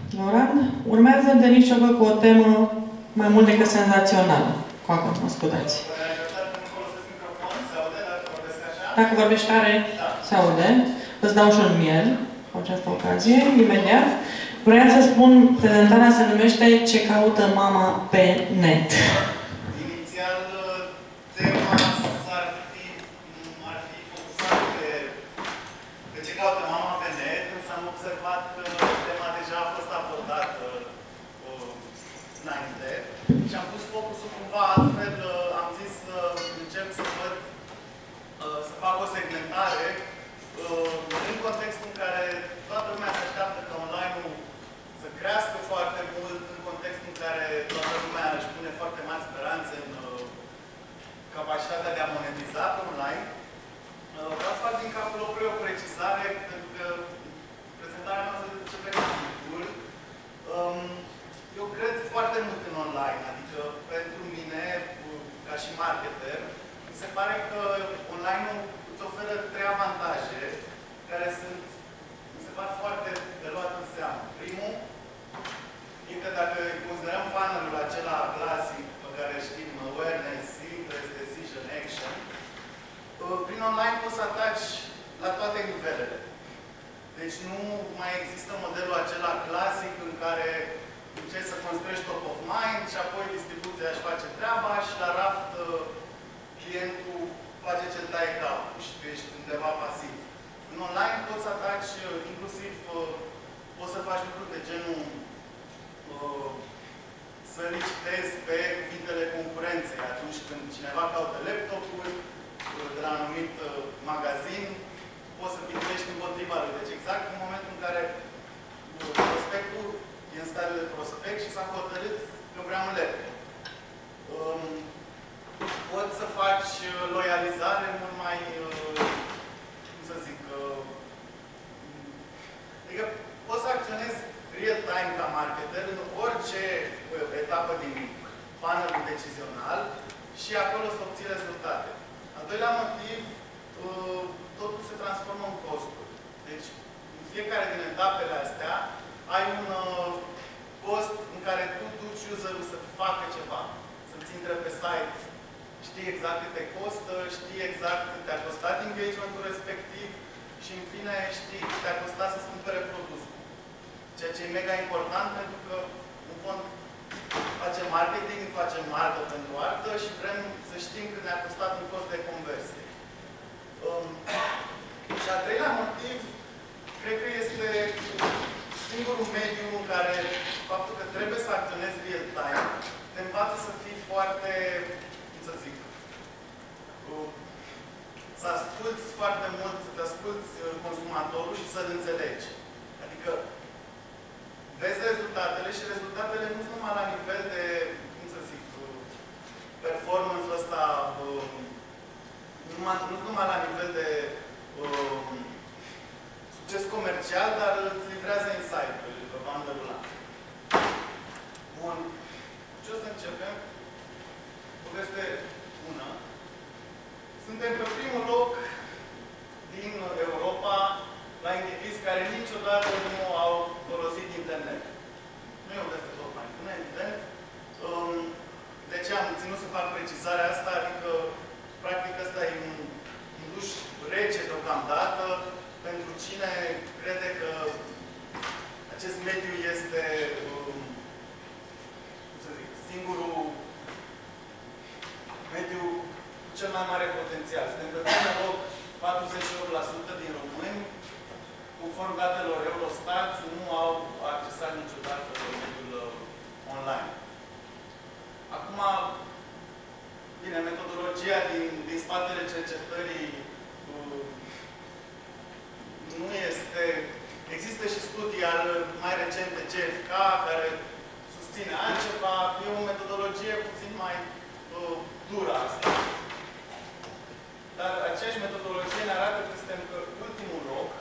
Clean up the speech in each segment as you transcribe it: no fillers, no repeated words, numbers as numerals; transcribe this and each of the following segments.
Loran. Urmează Denis Ciobă cu o temă mai mult decât senzațională. Coacă, mă scuzați. Dacă vorbești tare, se aude. Îți dau și un miel cu această ocazie, imediat. Vreau să spun, prezentarea se numește Ce caută mama pe net. Inițial, tema ar fi focusată pe ce caută mama pe net, însă am observat că tema deja a fost abordată înainte și am pus focusul cumva altfel. Am zis să încerc să văd, să fac o segmentare în contextul în care toată lumea se așteaptă ca online-ul să crească foarte mult, în contextul în care toată lumea își pune foarte mari speranțe în capacitatea de a monetiza pe online. Vreau să fac din capul locului o precizare, pentru că prezentarea noastră de ce pregătitul. Eu cred foarte mult în online, adică pentru mine, ca și marketer, mi se pare că online-ul îți oferă 3 avantaje care sunt, mi se par foarte de luat în seamă. Primul e că dacă considerăm funnel-ul acela clasic pe care știm, awareness, interest, decision, action, prin online poți să ataci la toate nivelele. Deci nu mai există modelul acela clasic în care încerci să construiești top of mind și apoi distribuția își face treaba și la raft clientul face ce taie capul și tu ești undeva pasiv. În online poți să ataci, inclusiv poți să faci lucruri de genul să licitezi pe cuvintele concurenței. Atunci când cineva caută laptopuri de la un anumit magazin, poți să pitești împotriva lui. Deci exact în momentul în care prospectul e în stare de prospect și s-a hotărât că vrea un laptop. Poți să faci loializare mult mai, cum să zic, adică poți să acționezi real-time ca marketer în orice etapă din funnel-ul decizional și acolo să obții rezultate. Al doilea motiv, totul se transformă în costuri. Deci, în fiecare din etapele astea, ai un cost în care tu duci userul să facă ceva. Să-ți intre pe site, știi exact cât te costă, știi exact cât te-a costat engagement-ul respectiv și, în fine, știi cât te-a costat să-ți cumpere produsul. Ceea ce e mega important pentru că, în fond, facem marketing, facem artă pentru artă și vrem să știm cât ne-a costat un cost de conversie. Și al treilea motiv, cred că este singurul mediu în care faptul că trebuie să acționezi real-time te învață să fii foarte, cum să zic, să asculți foarte mult, să-ți asculți consumatorul și să-l înțelegi. Adică vezi rezultatele și rezultatele nu sunt numai la nivel de, cum să zic, performance-ul ăsta, nu sunt numai la nivel de succes comercial, dar îți livrează insight-uri pe bandă rulantă. Bun. Ce o să începem? Poveste bună. Suntem pe primul loc din Europa la indivizi care niciodată nu au folosit internet. Nu e o veste tot mai bună, evident. De ce am ținut să fac precizarea asta? Adică, practic, ăsta e un duș rece deocamdată pentru cine crede că acest mediu este, cum să zic, singurul mediu cu cel mai mare potențial. Suntem pe primul loc 48% din români, conform datelor Eurostat, nu au accesat niciodată mediul online. Acum, bine, metodologia din spatele cercetării nu este... Există și studii mai recente, GFK, care susține altceva. E o metodologie puțin mai dură asta. Dar aceeași metodologie ne arată că suntem pe ultimul loc.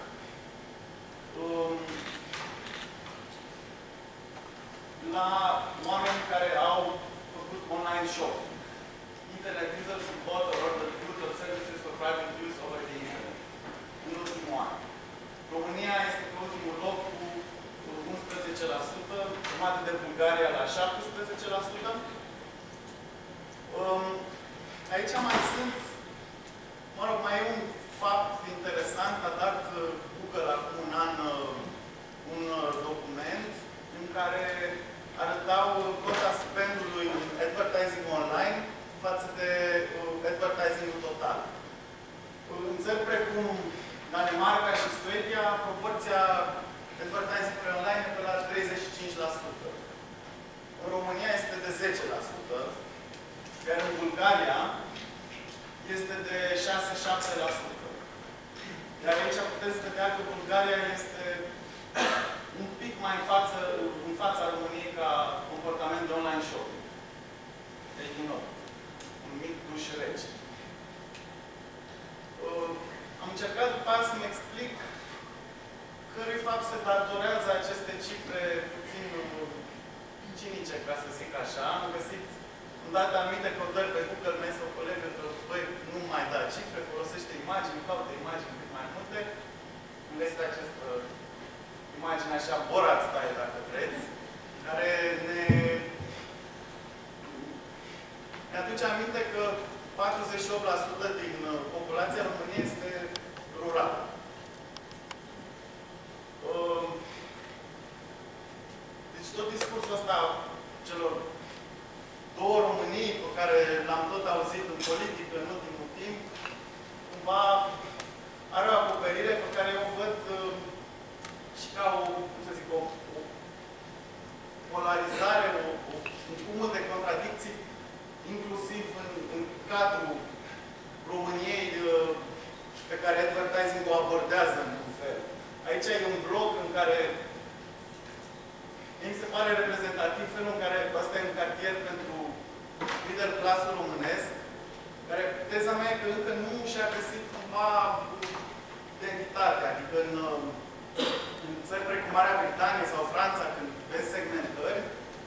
La oameni care au făcut online shopping. Internet users who bought or ordered goods or services for private use over the internet. În ultimul an. România este pe ultimul loc cu 11% jumătate de Bulgaria la 17%. Aici mai sunt, mă rog, mai e un fapt interesant. A dat Google acum un an un document în care arătau cota spendului în advertising online față de advertising-ul total. În țări precum Danemarca și Suedia, proporția advertising-ului online e pe la 35%. În România este de 10%, iar în Bulgaria este de 6-7%. Iar aici puteți vedea că Bulgaria este un pic mai în fața României ca comportament de online shopping. Deci, din nou, un mic duș rece. Am încercat după aia să-mi explic cărui fapt se datorează aceste cifre puțin cinice, ca să zic așa. Am găsit, am dat anumite codări pe Google, mi-a zis o colegă că, băi, nu mai da cifre, folosește imagini, caută imagini cât mai multe. Îmi găsit această imagine așa, Borat style, dacă vreți, care ne aduce aminte că 48% din populația României este rurală. Deci tot discursul ăsta celor două Românii pe care l-am tot auzit în politică în ultimul timp, cumva are o acoperire pe care eu o văd și ca o, cum să zic, o polarizare, un cumul de contradicții, inclusiv în cadrul României pe care advertising-ul o abordează într-un fel. Aici e un bloc în care mi se pare reprezentativ felul în care ăsta e un cartier pentru middle class-ul românesc, care teza mea e că încă nu și-a găsit cumva identitatea. Adică în țări precum Marea Britanie sau Franța, când vezi segmentări,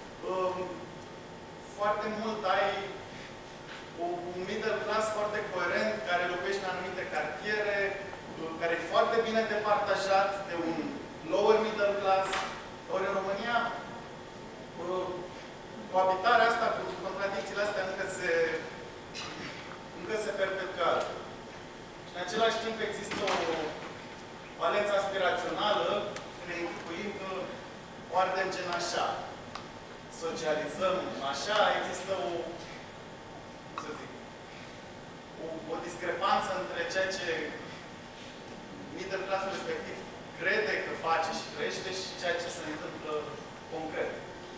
foarte mult ai un middle class foarte coerent, care locuiește în anumite cartiere, care e foarte bine departajat de un lower middle class. Ori în România, coabitarea asta cu contradicțiile astea încă se perpetuează. Și în același timp există o valență aspirațională, ne închipuim că o ardem gen așa. Socializăm așa, există o discrepanță între ceea ce middle class-ul respectiv crede că face și crește și ceea ce se întâmplă concret.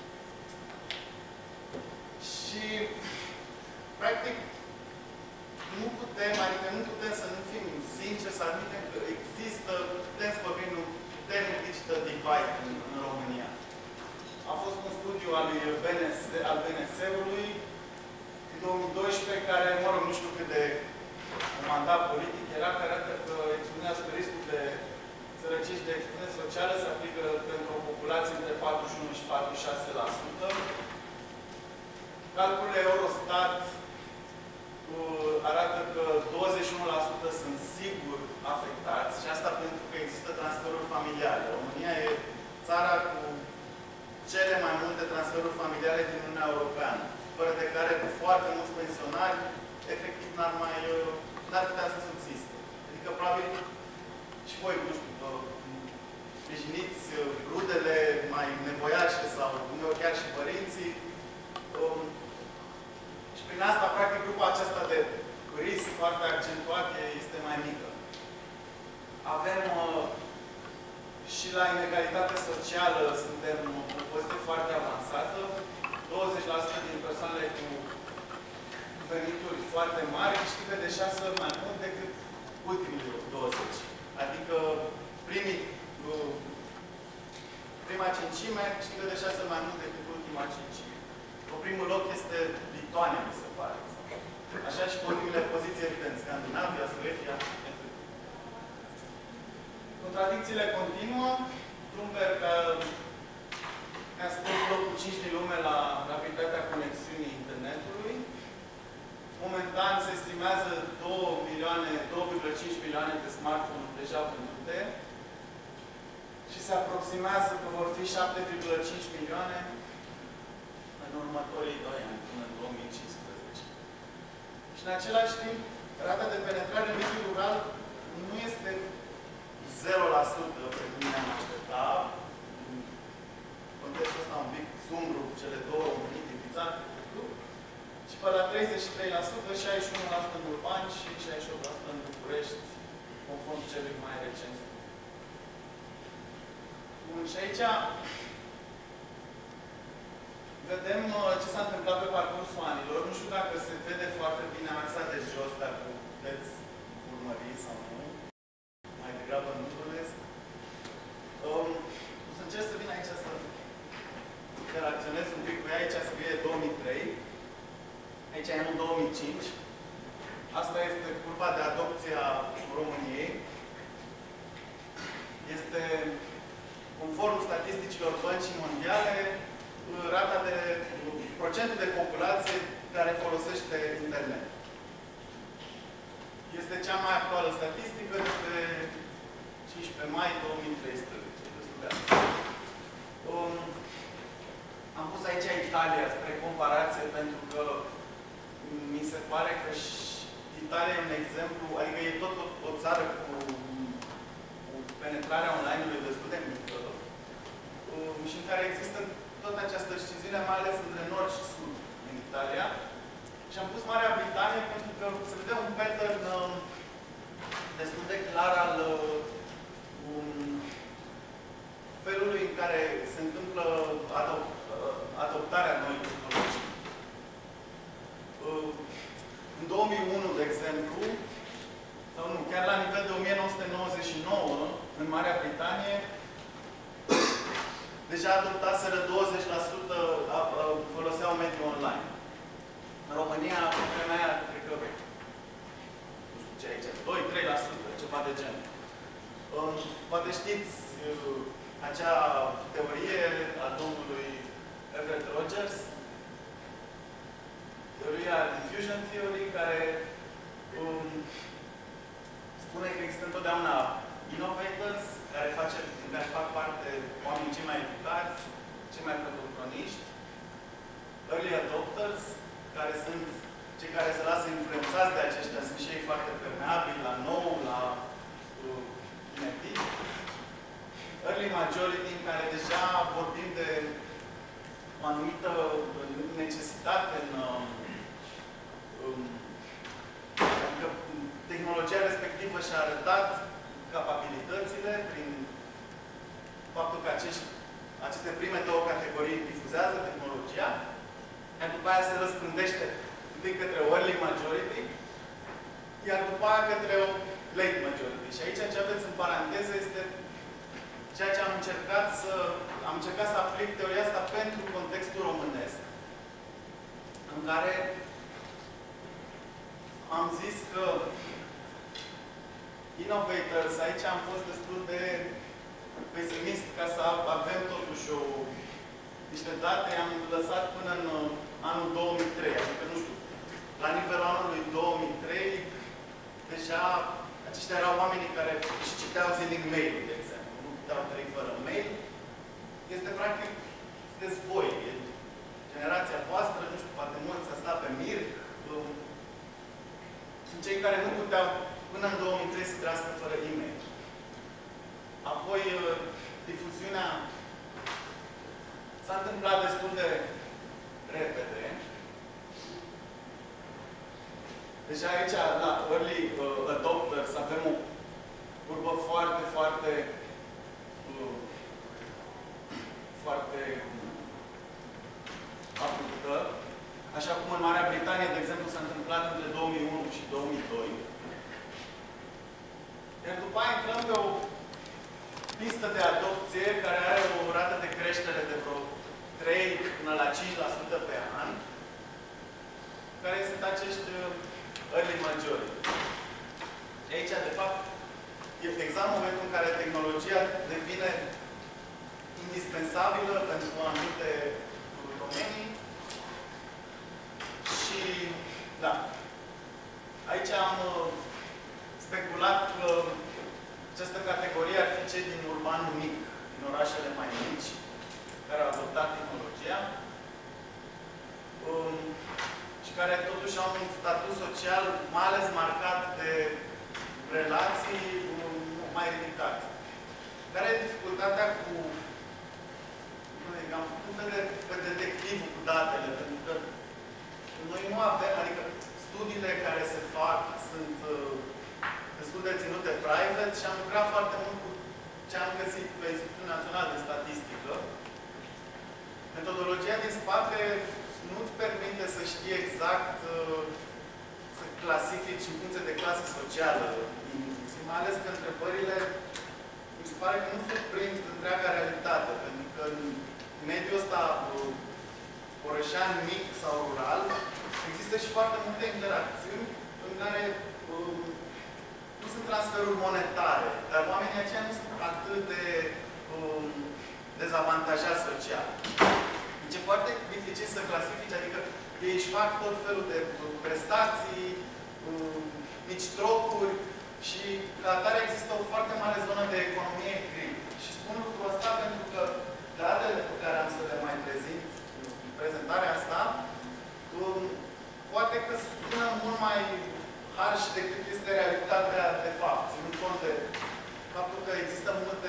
Și, practic, nu putem să nu fim sinceri, să admitem că există, putem să vorbim un termen digital divide în România. A fost un studiu al BNS-ului în 2012, care, mă rog, nu știu cât de mandat politic era, care arată că expunerea spre riscul de sărăcie și de excluziune socială se aplică pentru o populație între 41 și 46%. Calculele Eurostat arată că 21% sunt sigur afectați și asta pentru că există transferuri familiale. România e țara cu cele mai multe transferuri familiale din Uniunea Europeană, fără de care cu foarte mulți pensionari efectiv n-ar putea să subsiste. Adică probabil și voi, nu știu, sprijiniți rudele mai nevoiașe sau uneori chiar și părinții. Și prin asta, practic, grupa aceasta de risc foarte accentuat este mai mică. Avem și la inegalitate socială suntem în o poziție foarte avansată. 20% din persoanele cu venituri foarte mari câștigă de 6 ori mai mult decât ultimii 20. Adică prima cincime câștigă de 6 ori mai mult decât ultima cincime. Pe primul loc este Lituania, mi se pare. Așa și pe ultimele poziții, evident, Scandinavia, Suedia, etc. Contradicțiile continuă. Bloomberg ne-a spus locul 5 din lume la rapiditatea conexiunii internetului. Momentan se estimează 2,5 milioane de smartphone-uri deja vândute. Și se aproximează că vor fi 7,5 milioane în următorii 2 ani, până în 2015. Și în același timp, rata de penetrare în mediul rural nu este 0%, pe cum ne-am aștepta. În contextul ăsta un pic sumbru, cu cele două unite divizate, și pe la 33%, 61% în Urbani și 68% în București, conform celui mai recent. Bun, și aici vedem ce s-a întâmplat pe parcursul anilor. Nu știu dacă se vede foarte bine axa de jos, dacă puteți urmări sau nu. Mai degrabă nu doresc. O să încerc să vin aici să interacționez un pic cu ea. Aici scrie 2003. Aici e anul 2005. Asta este curba de adopție a României. Este, conform statisticilor Băncii Mondiale, rata de procentul de populație care folosește internet. Este cea mai actuală statistică de pe 15 mai 2013. Am pus aici Italia spre comparație pentru că mi se pare că și Italia e un exemplu, adică e tot o țară cu penetrarea online-ului destul de mică și în care există tot această sciziune, mai ales între nord și sud în Italia. Și am pus Marea Britanie pentru că se vede un pattern destul de clar al felului în care se întâmplă adoptarea noi tehnologii. În 2001, de exemplu, sau nu, chiar la nivel de 1999, în Marea Britanie, deja adoptaseră 20% foloseau mediul online. În România, în vremea aia, cred că, nu știu ce aici, 2-3%, ceva de genul. Poate știți acea teorie a domnului Everett Rogers, teoria Diffusion Theory, care spune că există întotdeauna innovators, din care fac parte oamenii cei mai educați, cei mai protocroniști, early adopters, care sunt cei care se lasă influențați de aceștia, sunt și ei foarte permeabili la nou, la inetic. Early majority, în care deja vorbim de o anumită necesitate adică tehnologia respectivă și-a arătat capabilitățile prin faptul că aceste prime două categorii difuzează tehnologia, iar după aia se răspândește întâi către o early majority, iar după aia către o late majority. Și aici ce aveți în paranteză este ceea ce am încercat să aplic teoria asta pentru contextul românesc, în care am zis că innovators, aici am fost destul de pesimist ca să avem totuși niște date, am lăsat până în anul 2003, adică nu știu, la nivelul anului 2003, deja aceștia erau oamenii care își citeau zilnic mail-ul, de exemplu. Nu puteau trăi fără mail. Este practic, sunteți voi, generația voastră, nu știu, poate mulți a stat pe mir. Sunt cei care nu puteau până în 2003 să trăiască fără e-mail. Apoi, difuziunea s-a întâmplat destul de repede. Deja aici, la early adopters, avem o curbă foarte, foarte abruptă. Așa cum în Marea Britanie, de exemplu, s-a întâmplat între 2001 și 2002. Iar după aia intrăm pe o pistă de adopție care are o rată de creștere de vreo 3 până la 5% pe an, care sunt acești early majority. Aici, de fapt, este exact momentul în care tehnologia devine indispensabilă pentru anumite domenii. Și, da, aici am speculat că această categorie ar fi cei din urbanul mic, din orașele mai mici, care au adoptat tehnologia și care totuși au un statut social mai ales marcat de relații mai ridicat. Care e dificultatea cu... Am făcut un fel de detectivul cu datele, pentru că noi nu avem, adică studiile care se fac sunt destul de ținute private și am lucrat foarte mult cu ce am găsit pe Institutul Național de Statistică. Metodologia din spate nu-ți permite să știi exact să clasifici în funcție de clasă socială. Mai ales că întrebările mi se pare că nu surprind întreaga realitate, pentru că în mediul ăsta orășean mic sau rural există și foarte multe interacțiuni în care nu sunt transferuri monetare, dar oamenii aceia nu sunt atât de dezavantajați social. Deci e foarte dificil să clasifici, adică ei își fac tot felul de prestații, mici trocuri și ca atare există o foarte mare zonă de economie gri. Și spun lucrul ăsta pentru că datele pe care am să le mai prezint în prezentarea asta poate că sună mult mai harsh decât este realitatea de fapt, ținând cont de faptul că există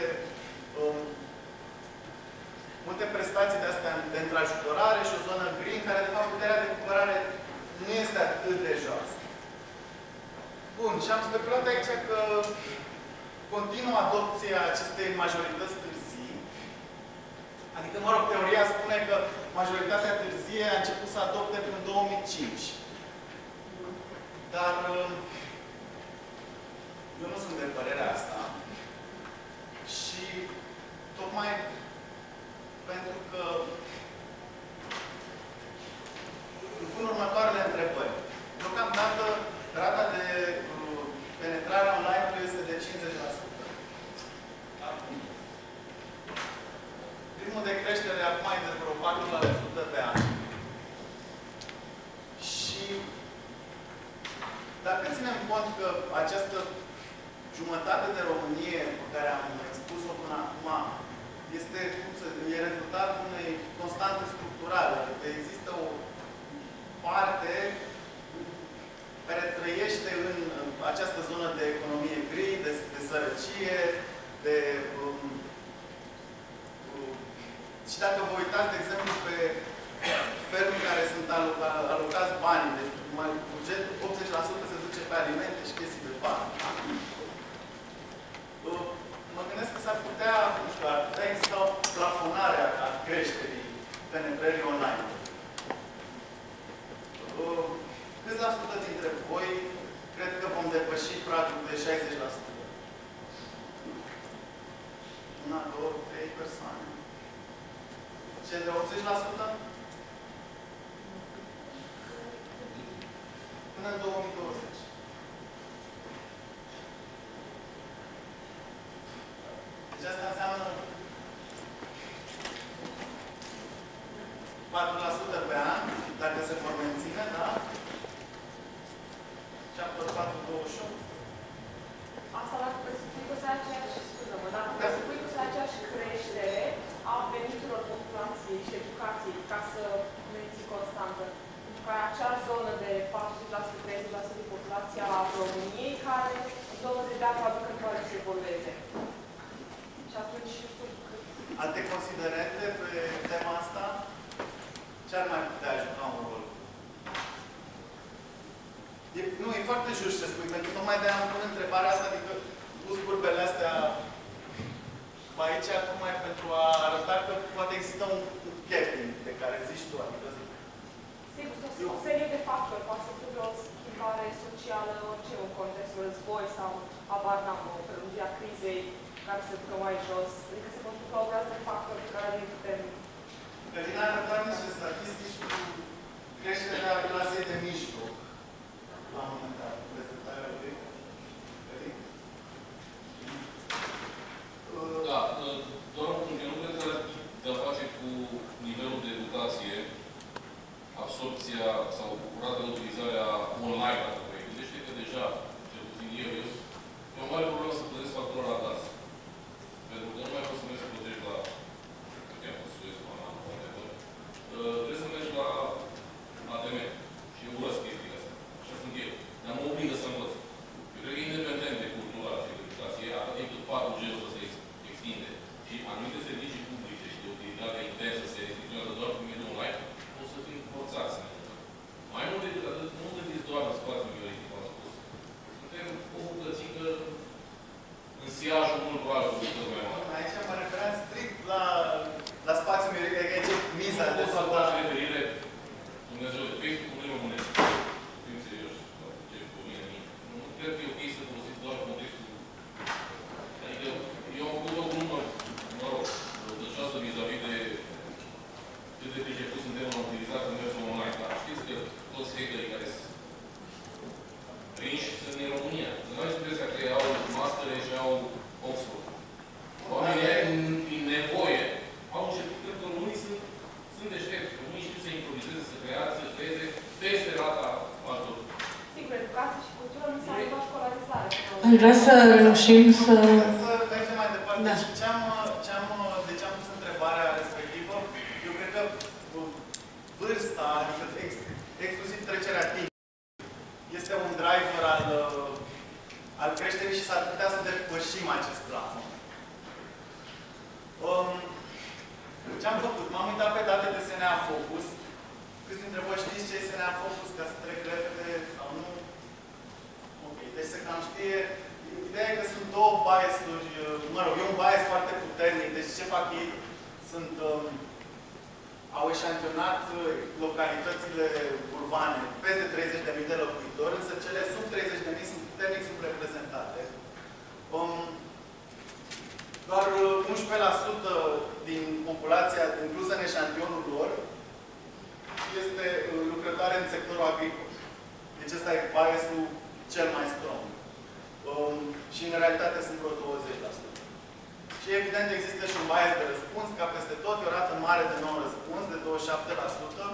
multe prestații de astea de întrajutorare și o zonă gri în care, de fapt, puterea de cumpărare nu este atât de joasă. Bun, și am speculat aici că continuă adopția acestei majorități târzii. Adică, mă rog, teoria spune că majoritatea târzie a început să adopte prin 2005. Dar eu nu sunt de părerea asta. Și tocmai pentru că îmi pun următoarele întrebări. Deocamdată, rata de penetrare online este de 50%. Acum. Ritmul de creștere acum e de vreo 4% pe an. Și dacă ținem cont că această jumătate de Românie pe care am expus-o până acum e rezultatul unei constante structurale. Adică există o parte care trăiește în această zonă de economie gri, de sărăcie, și dacă vă uitați, de exemplu, pe felul în care sunt alocați banii, deci bugetul 80% se duce pe alimente și chestii de bani. Mă gândesc că s-ar putea, nu știu, ar putea exista o plafonare a creșterii penetrării online. Câți la sută dintre voi cred că vom depăși pragul de 60%? Una, două, trei persoane. Cel de 80%? Până în 2020. Deci asta înseamnă 4% pe an, dacă se vor menține, da? Și apoi 4,28. Asta dacă presupui că se aceeași, scuză-mă, dacă presupui că se aceeași creștere a veniturilor populației și educației ca să menții constantă. Pentru că ai acea zonă de 40%-30% de populație a României care în 20 de ani va ducă în care să evolueze. Și atunci, nu știu cât... Alte considerente pe tema asta? Ce ar mai putea juca un rol? Nu, e foarte just ce spui, pentru că tocmai de-aia am pun întrebarea asta, adică pus burbele astea aici, tocmai pentru a arăta că poate există un capping de care zici tu, adică zic. Sigur, o serie de factori, poate să fie o schimbare socială, orice, un context, un război sau abar n-am, o prelungire a crizei care se ducă mai jos. Adică se conjucă o grămadă de factori pe care nu putem... Călina a arătat niște statistici cu creșterea clasei de mijloc. La un moment dat, prezentarea lui. Da, doar un punct. Eu nu cred că are de-a face cu nivelul de educație, absorpția sau rata de utilizare a online, dacă vrei. Gândește că deja, cel puțin eu, e o mare problemă să plătesc factura la gaz. Pentru că nu mai poți să mergi să plătești la lipsa de să faci referire, Dumnezeu, de Facebook-ul lui românesc. Fim serioși, ce cu mine. Nu cred că e ok să folosiți doar contextul. Adică, eu am făcut o glumă, mă rog, dășoasă vis-a-vis de cât de priceput suntem în a utiliza comerțul online. Dar știți că toți hackerii care sunt prinși sunt în România. Să nu aveți impresia că au mastere și au Oxford. Oamenii din nevoie au început, cred că românii sunt deștepți. Românii știu să improvizeze, să creeze peste rata altor. Sigur, educație și cultură nu înseamnă doar școlarizare. Aș vrea să reușim să... Să mergem mai departe. Da. Și de ce am pus întrebarea respectivă, eu cred că vârsta, adică exclusiv trecerea timpului, este un driver al creșterii și s-ar putea să depășim acest plafon. Ce am făcut? M-am uitat pe date de SNA Focus. Câți dintre voi știți ce e SNA Focus, ca să trec repede sau nu? Ok, deci se cam știe. Ideea e că sunt două bias-uri, mă rog, e un bias foarte puternic. Deci ce fac ei? Au eșantionat localitățile urbane peste 30.000 de locuitori, însă cele sub 30.000 sunt puternic subreprezentate. Doar 11% din populația inclusă în eșantionul lor este lucrătoare în sectorul agricol. Deci ăsta e bias-ul cel mai strong. Și în realitate sunt vreo 20%. Și evident există și un bias de răspuns, ca peste tot, e o rată mare de non-răspuns, de 27%.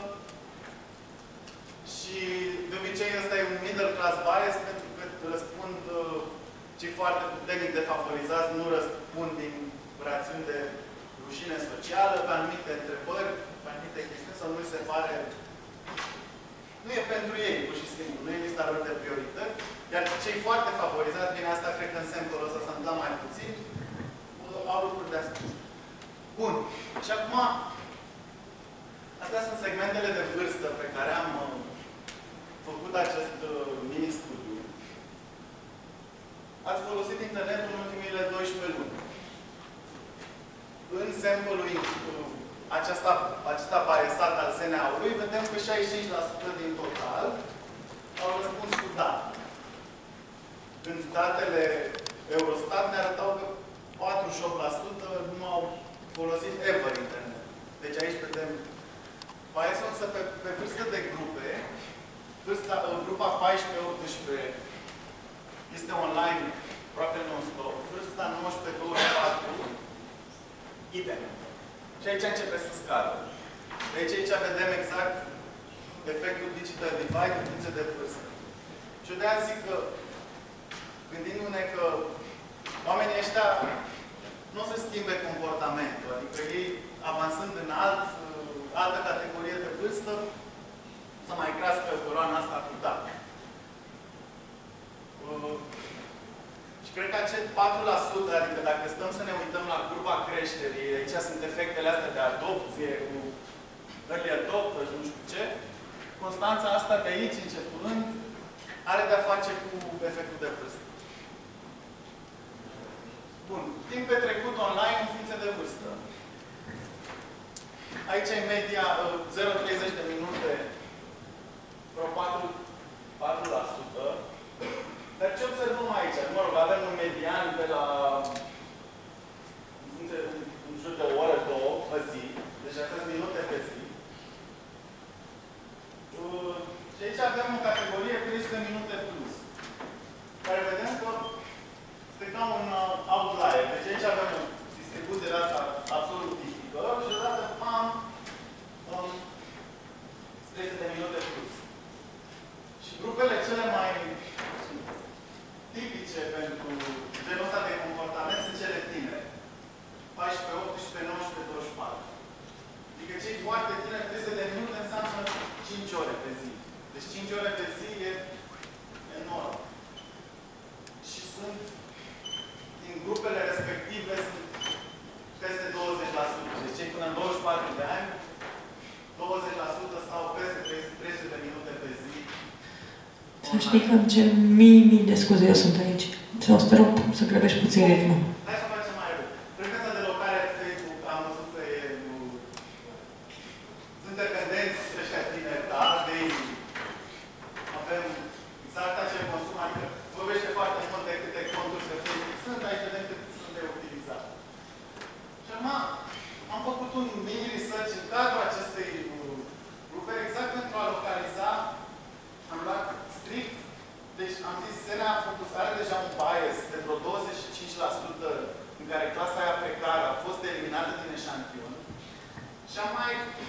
Și de obicei ăsta e un middle class bias, pentru că răspund cei foarte puternic defavorizați, nu răspund din rațiuni de rușine socială, pe anumite întrebări, pe anumite chestiuni, sau nu se pare... Nu e pentru ei, pur și simplu, nu e lista lor de priorități. Iar cei foarte favorizați, bine, asta cred că în semnul ăsta s-a întâmplat mai puțin, au lucruri de ascuns. Bun. Și acum, astea sunt segmentele de vârstă pe care am făcut acest mini-studiu. Ați folosit internetul în ultimile 12 luni. În sample-ul acesta biasat al SNA-ului, vedem că 65% din total au răspuns cu da. În datele Eurostat ne arătau că 48% nu au folosit ever internet. Deci aici vedem bias-ul, însă pe vârstă de grupe, grupa 14-18 este online aproape non-stop, vârsta 19-24 idem. Și aici începe să scadă. Deci aici vedem exact efectul digital divide în funcție de vârstă. Și de aia zic că, gândindu-ne că oamenii ăștia nu o să schimbe comportamentul, adică ei, avansând în altă categorie de vârstă, să mai crească coloana asta cu da. Și cred că acel 4%, adică dacă stăm să ne uităm la curba creșterii, aici sunt efectele astea de adopție, cu early adopters, nu știu ce, constanța asta de aici, începând, are de-a face cu efectul de vârstă. Bun. Timp petrecut online în funcție de vârstă. Aici e media 0,30 de minute, vreo 4%. Dar ce observăm aici? Mă rog, avem un median de la în jur de o oră, două, pe zi. Deci astea minute pe zi. Și aici avem o categorie 300 minute plus. Care vedem că este ca un outlier. Deci aici avem o distribuție de asta absolut tipică și odată pam 300 de minute plus. Și grupele cele mai tipice pentru genul ăsta de comportament sunt cele tinere. 14, 18, 19, 24. Adică cei foarte tineri, 300 de minute înseamnă 5 ore pe zi. Deci 5 ore pe zi e enorm. Și sunt, din grupele respective, sunt peste 20%. Deci cei până în 24 de ani, 20% sau peste 300 de minute pe zi. Să știi că îmi cer mii de scuze, eu sunt aici. O să te rog să grăbești puțin ritmul. Hai să facem mai rău. Frecvența de locare Facebook am văzut că e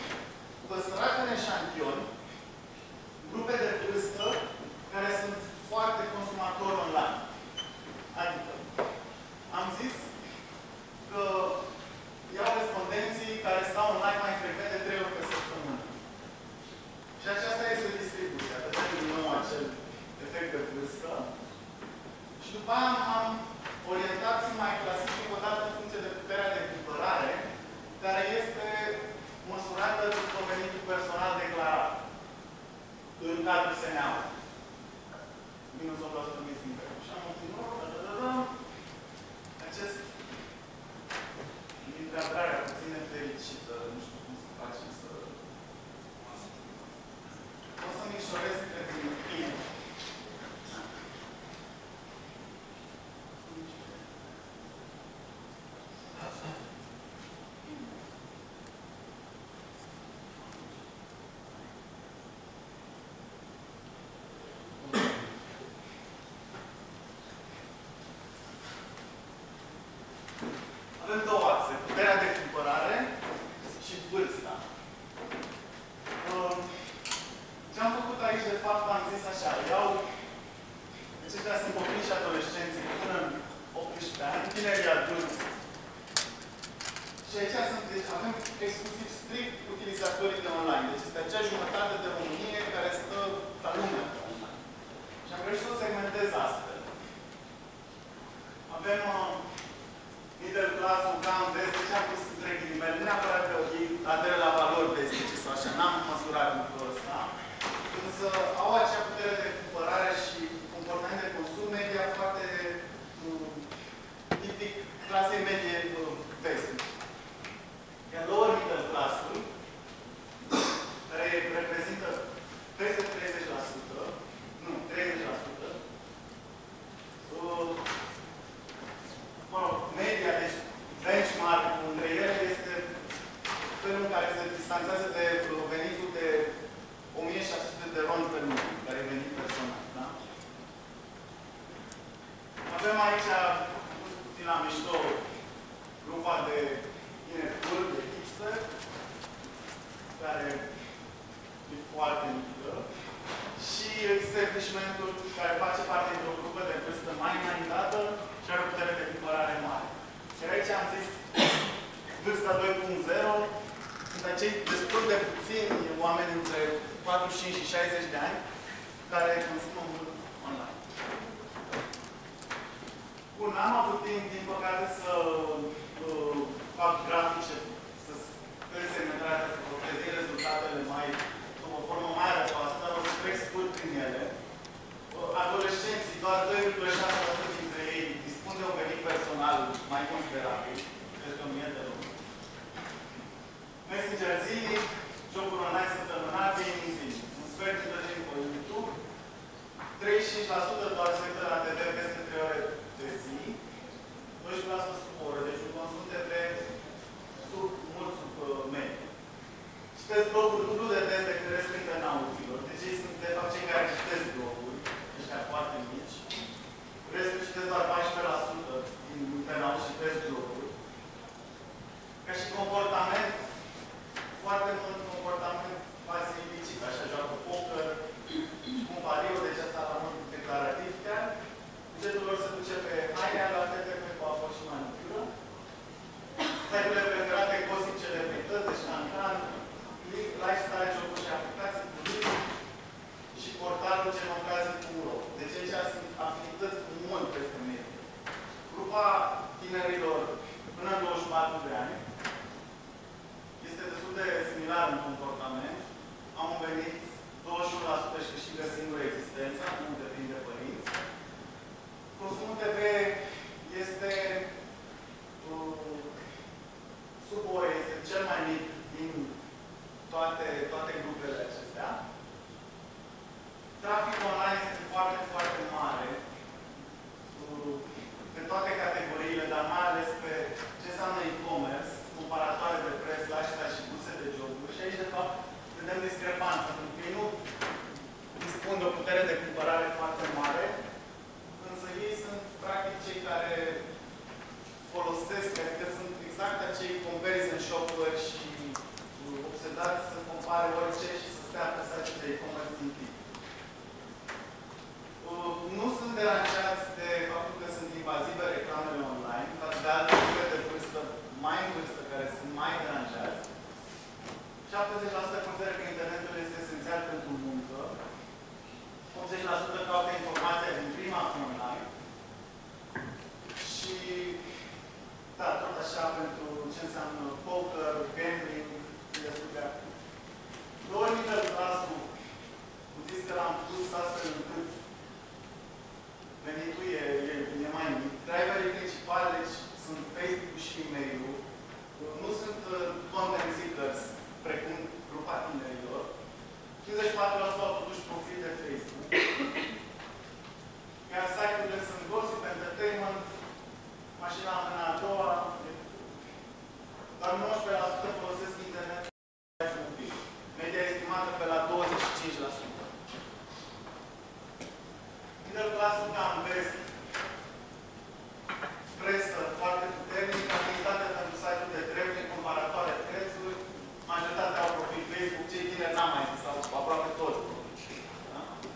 păstrat în eșantion grupe de vârstă care sunt foarte consumatori online. Adică, am zis că iau respondenții care stau online mai frecvent de 3 ori pe săptămână. Și aceasta este distribuția. Vedem din nou acel efect de vârstă. Și după aia am orientat să mai clasific o dată în funcție de puterea de cumpărare, care este măsurată după venitul personal declarat în cadrul SNA-ului. Minus 8% din simplu. Și am obținut acest intrabrarea puțin nefericită. Nu știu cum să facem să... O să micșorez, cred că e bine. Avem două axe, puterea de cumpărare și vârsta. Ce am făcut aici, de fapt, am zis așa, iau, aceștia sunt copii și adolescenții până în 18 ani, tinerii adulți. Și aici sunt, deci avem exclusiv strict utilizatorii de online. Deci este acea jumătate de Românie care stă la lumea pe online. Și am reușit să o segmentez astfel. Avem middle class-ul cam vestice, ce am pus între ghilimele, nu neapărat că ei aderă la valori vestice sau așa, n-am măsurat lucrul ăsta, însă au acea putere de cumpărare și comportament de consum media foarte tipic clasei medie vestice. Iar lower middle class-ul, care reprezintă peste 30%, nu, 30%, mă rog, media, deci benchmark-ul între ele este felul în care se distanțează de venitul de 1600 de RON pe lună, care e venit personal. Da? Avem aici, puțin la mișto, grupa de tineri de hipster, care e foarte mică, și establishmentul care face parte dintr-o grupă de vârstă mai înaintată și are o putere de cumpărare mare. Și aici am zis vârsta 2.0, sunt acei destul de puțini oameni între 45 și 60 de ani care consumă mult online. Bun, am avut timp, din păcate, să fac grafice, să segmentarea, să prezint rezultatele mai sub o formă mai răcoasă, dar o să trec scurt prin ele. Adolescenții, doar 2,6% dintre ei dispun de un venit personal mai considerabil, peste 1000 de luni. Messenger zilnic, jocuri online săptămânal, gaming zilnic. Un sfert dintre timp pe YouTube, 35% doar se uită la TV peste 3 ore de zi, 12% sub oră, deci un consum de TV mult sub medie. Citesc bloguri dublu de des decât restul internauților, deci ei sunt de fapt cei care citesc bloguri, ăștia foarte mici. Restul citesc doar 14% din internauți citesc bloguri. Ca și comportament, foarte mult comportament quasi ilicit, așa joacă poker, cum pariu, deci asta la mult declarativ chiar. Bugetul lor se duce pe haine, la fete pe coafă și manicură. Site-urile preferate gossip celebrități, deci cancan, lifestyle, jocuri și aplicații, turism și portalul genocazii.ro. Deci aici sunt afinități mult peste medie. Grupa tinerilor până în 24 de ani este destul de similar în comportament. Am venit 21% și câștigă singură existența, nu depinde de părinți. Consumul TV este sub ore, este cel mai mic din toate grupele acestea. Traficul online este foarte, foarte mare pe toate categoriile, dar mai ales pe ce înseamnă e-commerce, comparatoare de preț, lifestyle și burse de joburi. Și aici, de fapt, vedem discrepanță, pentru că ei nu dispun de o putere de cumpărare foarte mare, însă ei sunt, practic, cei care folosesc, adică sunt exact acei comparison shopuri și obsedați apare orice și să stea pe site de e-commerce din timp. Nu sunt deranjați de faptul că sunt invazive reclamele online, față de alte grupe de vârstă mai în vârstă care sunt mai deranjați. 70% consideră că internetul este esențial pentru muncă, 80% caută informația din prima online și, da, tot așa pentru ce înseamnă poker, gambling, destul de activ. Doar middle class-ul, puteți că l-am pus astfel încât venitul e mai mic. Driverii principali, deci, sunt Facebook-ul și e-mail-ul. Nu sunt content seekers, precum grupa tinerilor. 54% au totuși profil de Facebook. Iar site-urile sunt gossip, entertainment, mașina în mâna a doua. Doar 19% folosesc internet. Media estimată pe la 25%. Middle class-ul cam vest, presă foarte puternică, activitate pentru site-ul de treburi, comparatoare de prețuri, majoritatea au profil Facebook, cei tineri n-am mai zis, sau aproape toți. Da?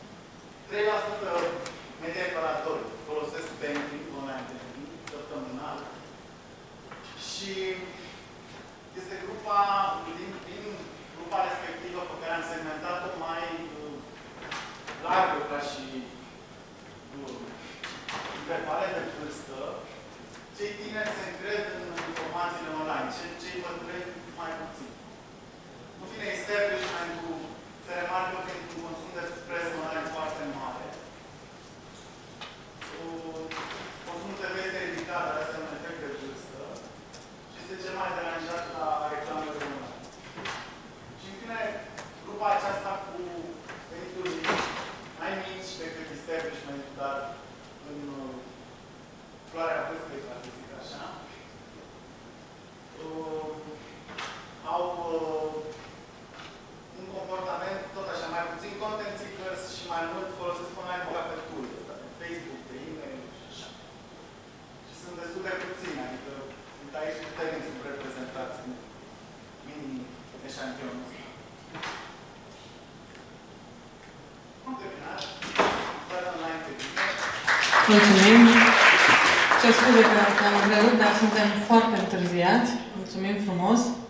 3% media operatori folosesc banking, online banking, săptămânal. Și este grupa, din grupa respectivă pe care am segmentat-o mai largă ca și intervale de vârstă, cei tineri se încred în informațiile online, cei bătrâni mai puțin. În fine, establishment-ul se remarcă printr-un consum de presă online foarte mare. Consumul TV este ridicat, dar este un efect de vârstă și este cel mai deranjat la reclamele online. Și în fine, grupa aceasta cu venituri mai mici decât establishment, dar în floarea vârstei, ca să zic așa, au un comportament tot așa, mai puțin content seekers și mai mult folosesc online ca pe tool ăsta, pe Facebook, pe e-mail și așa. Și sunt destul de puțini, adică sunt aici puternic sunt reprezentați în mini-eșantionul ăsta. Am terminat. Mulțumim. Ce scuze că am întrerupt, dar suntem foarte întârziați. Mulțumim frumos.